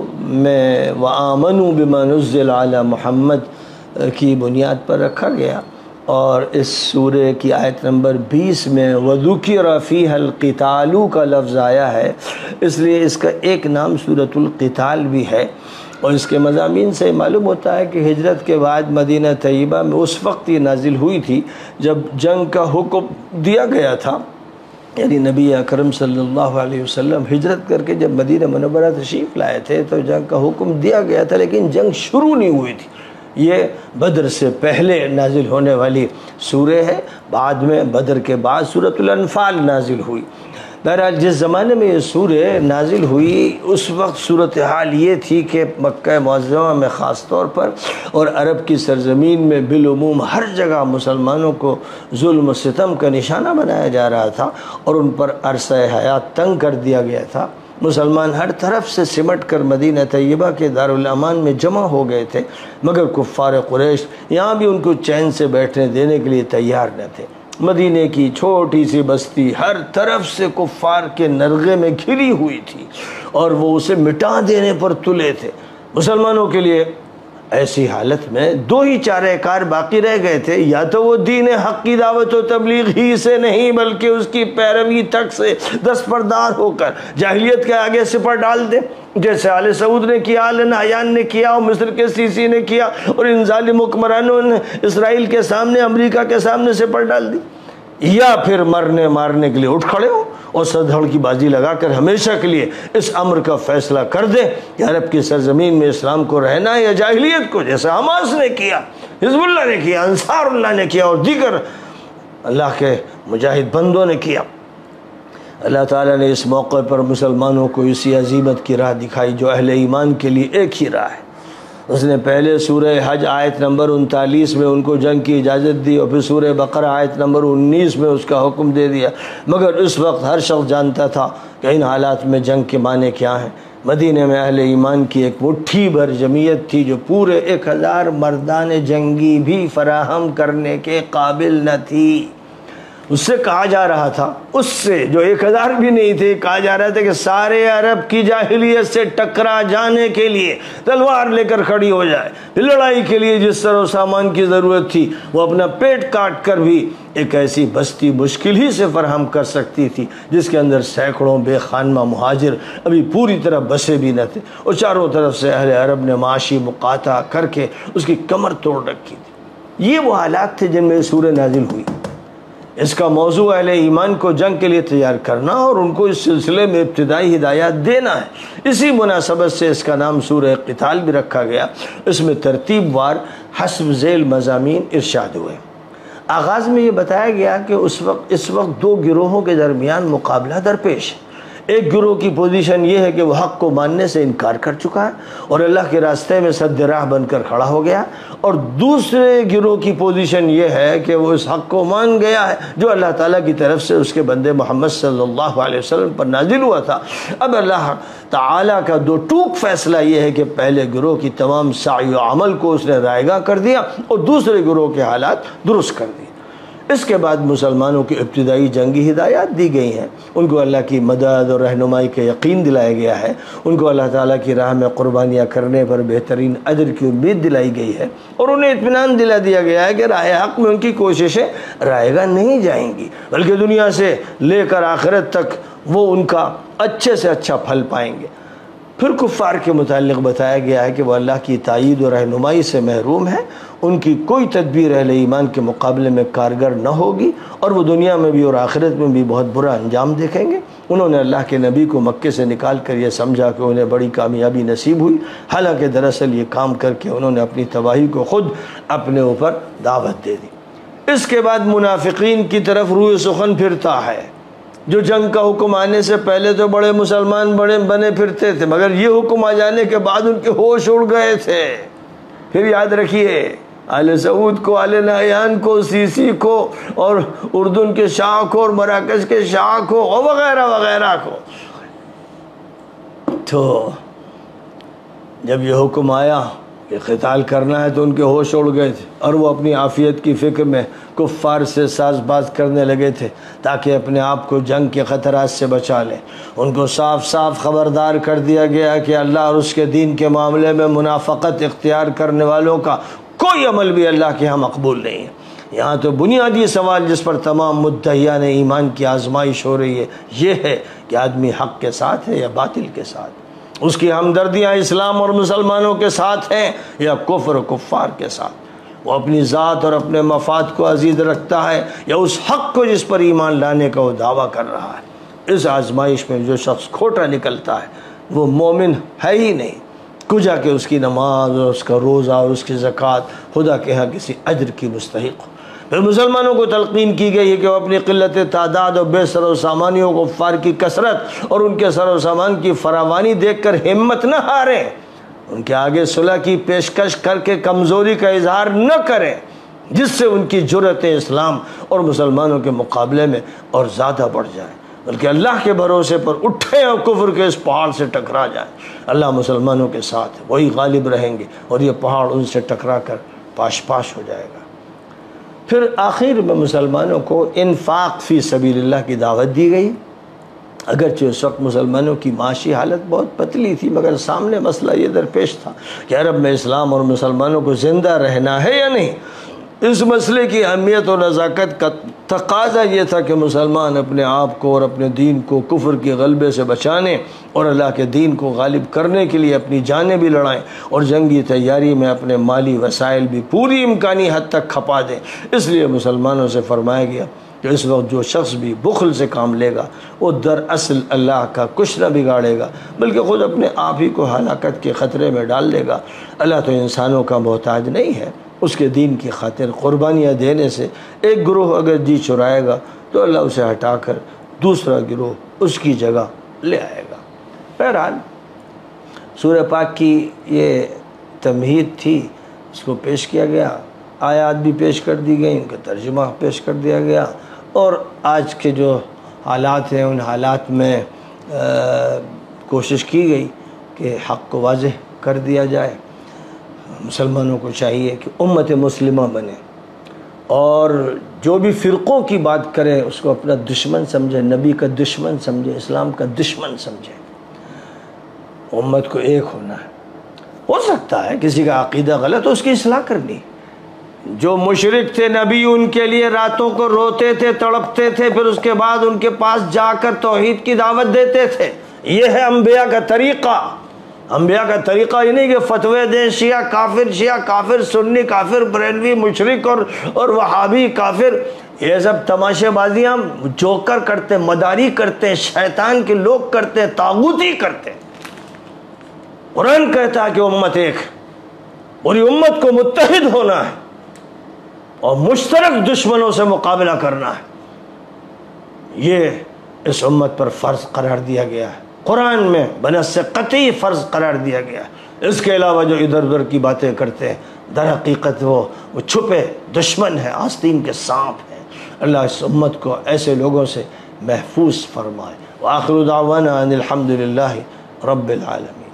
میں وَآمَنُوا بِمَا نُزِّلَ عَلَى محمد کی بنیاد پر رکھا گیا، اور اس سورہ کی آیت نمبر بیس میں وَذُكِرَ فِيهَا الْقِتَالُ کا لفظ آیا ہے، اس لیے اس کا ایک نام سورۃ القتال بھی ہے۔ اور اس کے مضامین سے معلوم ہوتا ہے کہ ہجرت کے بعد مدینہ طیبہ میں اس وقت یہ نازل ہوئی تھی جب جنگ کا حکم دیا گیا تھا، یعنی نبی اکرم صلی اللہ علیہ وسلم ہجرت کر کے جب مدینہ منورہ تشریف لائے تھے تو جنگ کا حکم دیا گیا تھا، لیکن جنگ شروع نہیں ہوئی تھی۔ یہ بدر سے پہلے نازل ہونے والی سورہ ہے، بعد میں بدر کے بعد سورۃ الانفال نازل ہوئی۔ بہرحال جس زمانے میں یہ سورہ نازل ہوئی اس وقت صورتحال یہ تھی کہ مکہ معظمہ میں خاص طور پر اور عرب کی سرزمین میں بالعموم ہر جگہ مسلمانوں کو ظلم و ستم کا نشانہ بنایا جا رہا تھا، اور ان پر عرصہ حیات تنگ کر دیا گیا تھا۔ مسلمان ہر طرف سے سمٹ کر مدینہ طیبہ کے دارالامان میں جمع ہو گئے تھے، مگر کفار قریش یہاں بھی ان کو چین سے بیٹھنے دینے کے لیے تیار نہ تھے۔ مدینہ کی چھوٹی سی بستی ہر طرف سے کفار کے نرغے میں گھری ہوئی تھی، اور وہ اسے مٹا دینے پر تلے تھے۔ مسلمانوں کے لیے ایسی حالت میں دو ہی چارہ کار باقی رہ گئے تھے، یا تو وہ دین حق کی دعوت و تبلیغ ہی سے نہیں بلکہ اس کی پیروی تک سے دستبردار ہو کر جاہلیت کے آگے سپر ڈال دیں، جیسے آل سعود نے کیا، آل نہیان نے کیا، اور مصر کے سیسی نے کیا، اور ان ظالم حکمرانوں نے اسرائیل کے سامنے، امریکہ کے سامنے سپر ڈال دی، یا پھر مرنے مارنے کے لیے اٹھ کھڑے ہو اور سدھڑ کی بازی لگا کر ہمیشہ کے لیے اس امر کا فیصلہ کر دیں کہ عرب کی سرزمین میں اسلام کو رہنا ہے یا جاہلیت کو، جیسے حماس نے کیا، حزب اللہ نے کیا، انصار اللہ نے کیا، اور دیگر اللہ کے مجاہد بندوں نے کیا۔ اللہ تعالیٰ نے اس موقع پر مسلمانوں کو اسی عزیمت کی راہ دکھائی جو اہل ایمان کے لیے ایک ہی راہ ہے۔ اس نے پہلے سورہ حج آیت نمبر انتالیس میں ان کو جنگ کی اجازت دی، اور پھر سورہ بقرہ آیت نمبر انیس میں اس کا حکم دے دیا، مگر اس وقت ہر شخص جانتا تھا کہ ان حالات میں جنگ کے معنی کیا ہیں۔ مدینہ میں اہل ایمان کی ایک مٹھی بھر جمعیت تھی جو پورے ایک ہزار مردان جنگی بھی فراہم کرنے کے قابل نہ تھی۔ اس سے کہا جا رہا تھا، اس سے جو ایک ہزار بھی نہیں تھے، کہا جا رہا تھا کہ سارے عرب کی جاہلیت سے ٹکرا جانے کے لیے تلوار لے کر کھڑی ہو جائے، لڑائی کے لیے جس طرح سامان کی ضرورت تھی وہ اپنا پیٹ کاٹ کر بھی ایک ایسی بستی مشکل ہی سے فراہم کر سکتی تھی جس کے اندر سینکڑوں بے خانمہ مہاجر ابھی پوری طرح بسے بھی نہ تھے، اور چاروں طرف سے اہل عرب نے معاشی مقاطع کر کے اس کی کمر توڑ رکھی تھی۔ یہ وہ حالات تھے جن میں سورہ نازل ہوئی۔ اس کا موضوع اہل ایمان کو جنگ کے لیے تیار کرنا اور ان کو اس سلسلے میں ابتدائی ہدایات دینا ہے۔ اسی مناسبت سے اس کا نام سورہ قتال بھی رکھا گیا۔ اس میں ترتیب وار حسب ذیل مضامین ارشاد ہوئے۔ آغاز میں یہ بتایا گیا کہ اس وقت اس وقت دو گروہوں کے درمیان مقابلہ درپیش ہے۔ ایک گروہ کی پوزیشن یہ ہے کہ وہ حق کو ماننے سے انکار کر چکا ہے اور اللہ کے راستے میں سد راہ بن کر کھڑا ہو گیا، اور دوسرے گروہ کی پوزیشن یہ ہے کہ وہ اس حق کو مان گیا ہے جو اللہ تعالیٰ کی طرف سے اس کے بندے محمد صلی اللہ علیہ وسلم پر نازل ہوا تھا۔ اب اللہ تعالیٰ کا دو ٹوک فیصلہ یہ ہے کہ پہلے گروہ کی تمام سعی و عمل کو اس نے رائے گاہ کر دیا اور دوسرے گروہ کے حالات درست کر دیے۔ اس کے بعد مسلمانوں کی ابتدائی جنگی ہدایات دی گئی ہیں، ان کو اللہ کی مدد اور رہنمائی کا یقین دلایا گیا ہے، ان کو اللہ تعالیٰ کی راہ میں قربانیاں کرنے پر بہترین اجر کی امید دلائی گئی ہے، اور انہیں اطمینان دلا دیا گیا ہے کہ راہ حق میں ان کی کوششیں رائے گاہ نہیں جائیں گی، بلکہ دنیا سے لے کر آخرت تک وہ ان کا اچھے سے اچھا پھل پائیں گے۔ پھر کفار کے متعلق بتایا گیا ہے کہ وہ اللہ کی تائید و رہنمائی سے محروم ہے، ان کی کوئی تدبیر اہل ایمان کے مقابلے میں کارگر نہ ہوگی، اور وہ دنیا میں بھی اور آخرت میں بھی بہت برا انجام دیکھیں گے۔ انہوں نے اللہ کے نبی کو مکے سے نکال کر یہ سمجھا کہ انہیں بڑی کامیابی نصیب ہوئی، حالانکہ دراصل یہ کام کر کے انہوں نے اپنی تباہی کو خود اپنے اوپر دعوت دے دی۔ اس کے بعد منافقین کی طرف روئے سخن پھرتا ہے، جو جنگ کا حکم آنے سے پہلے تو بڑے مسلمان بڑے بنے پھرتے تھے، مگر یہ حکم آ جانے کے بعد ان کے ہوش اڑ گئے تھے۔ پھر یاد رکھیے، آل سعود کو، آل نہیان کو، سیسی کو، اور اردن کے شاہ کو، اور مراکش کے شاہ کو، اور وغیرہ وغیرہ کو، تو جب یہ حکم آیا کہ قتال کرنا ہے تو ان کے ہوش اڑ گئے تھے، اور وہ اپنی عافیت کی فکر میں کفار سے ساز باز کرنے لگے تھے تاکہ اپنے آپ کو جنگ کے خطرات سے بچا لیں۔ ان کو صاف صاف خبردار کر دیا گیا کہ اللہ اور اس کے دین کے معاملے میں منافقت اختیار کرنے والوں کا کوئی عمل بھی اللہ کے یہاں مقبول نہیں ہے۔ یہاں تو بنیادی سوال جس پر تمام مدعیان ایمان کی آزمائش ہو رہی ہے یہ ہے کہ آدمی حق کے ساتھ ہے یا باطل کے ساتھ، اس کی ہمدردیاں اسلام اور مسلمانوں کے ساتھ ہیں یا کفر و کفار کے ساتھ، وہ اپنی ذات اور اپنے مفاد کو عزیز رکھتا ہے یا اس حق کو جس پر ایمان لانے کا وہ دعویٰ کر رہا ہے۔ اس آزمائش میں جو شخص کھوٹا نکلتا ہے وہ مومن ہے ہی نہیں، کجا کہ اس کی نماز اور اس کا روزہ اور اس کی زکوٰۃ خدا کے ہاں کسی اجر کی مستحق ہو۔ پھر مسلمانوں کو تلقین کی گئی ہے کہ وہ اپنی قلت تعداد اور بے سر و سامانیوں کو، کفار کی کثرت اور ان کے سر و سامان کی فراوانی دیکھ کر ہمت نہ ہاریں، ان کے آگے صلح کی پیشکش کر کے کمزوری کا اظہار نہ کریں، جس سے ان کی جرأت اسلام اور مسلمانوں کے مقابلے میں اور زیادہ بڑھ جائے، بلکہ اللہ کے بھروسے پر اٹھیں اور کفر کے اس پہاڑ سے ٹکرا جائیں۔ اللہ مسلمانوں کے ساتھ ہے، وہی غالب رہیں گے اور یہ پہاڑ ان سے ٹکرا کر پاش پاش ہو جائے گا۔ پھر آخر میں مسلمانوں کو انفاق فی سبیل اللہ کی دعوت دی گئی، اگرچہ اس وقت مسلمانوں کی معاشی حالت بہت پتلی تھی، مگر سامنے مسئلہ یہ درپیش تھا کہ عرب میں اسلام اور مسلمانوں کو زندہ رہنا ہے یا نہیں۔ اس مسئلے کی اہمیت اور نزاکت کا تقاضا یہ تھا کہ مسلمان اپنے آپ کو اور اپنے دین کو کفر کے غلبے سے بچانے اور اللہ کے دین کو غالب کرنے کے لیے اپنی جانیں بھی لڑائیں اور جنگی تیاری میں اپنے مالی وسائل بھی پوری امکانی حد تک کھپا دیں۔ اس لیے مسلمانوں سے فرمایا گیا کہ اس وقت جو شخص بھی بخل سے کام لے گا وہ دراصل اللہ کا کچھ نہ بگاڑے گا بلکہ خود اپنے آپ ہی کو ہلاکت کے خطرے میں ڈال دے گا۔ اللہ تو انسانوں کا محتاج نہیں ہے، اس کے دین کی خاطر قربانیاں دینے سے ایک گروہ اگر جی چرائے گا تو اللہ اسے ہٹا کر دوسرا گروہ اس کی جگہ لے آئے گا۔ بہرحال سورہ پاک کی یہ تمہید تھی، اس کو پیش کیا گیا، آیات بھی پیش کر دی گئی، ان کا ترجمہ پیش کر دیا گیا، اور آج کے جو حالات ہیں ان حالات میں کوشش کی گئی کہ حق کو واضح کر دیا جائے۔ مسلمانوں کو چاہیے کہ امت مسلمہ بنے اور جو بھی فرقوں کی بات کرے اس کو اپنا دشمن سمجھے، نبی کا دشمن سمجھے، اسلام کا دشمن سمجھے۔ امت کو ایک ہونا ہے۔ ہو سکتا ہے کسی کا عقیدہ غلط ہو، اس کی اصلاح کرنی۔ جو مشرک تھے نبی ان کے لیے راتوں کو روتے تھے، تڑپتے تھے، پھر اس کے بعد ان کے پاس جا کر توحید کی دعوت دیتے تھے۔ یہ ہے انبیاء کا طریقہ۔ انبیاء کا طریقہ یہ نہیں کہ فتوے دیں، شیعہ کافر، شیعہ کافر، سنی کافر، بریلوی مشرک اور اور وہابی کافر، یہ سب تماشے بازیاں جوکر کرتے، مداری کرتے، شیطان کے لوگ کرتے، طاغوتی کرتے۔ قرآن کہتا ہے کہ امت ایک، پوری امت کو متحد ہونا ہے اور مشترک دشمنوں سے مقابلہ کرنا ہے۔ یہ اس امت پر فرض قرار دیا گیا ہے، قرآن میں بنص قطعی فرض قرار دیا گیا ہے۔ اس کے علاوہ جو ادھر ادھر کی باتیں کرتے ہیں در حقیقت وہ وہ چھپے دشمن ہیں، آستین کے سانپ ہیں۔ اللہ اس امت کو ایسے لوگوں سے محفوظ فرمائے۔ وآخر دعوانا ان الحمد للہ رب العالمین۔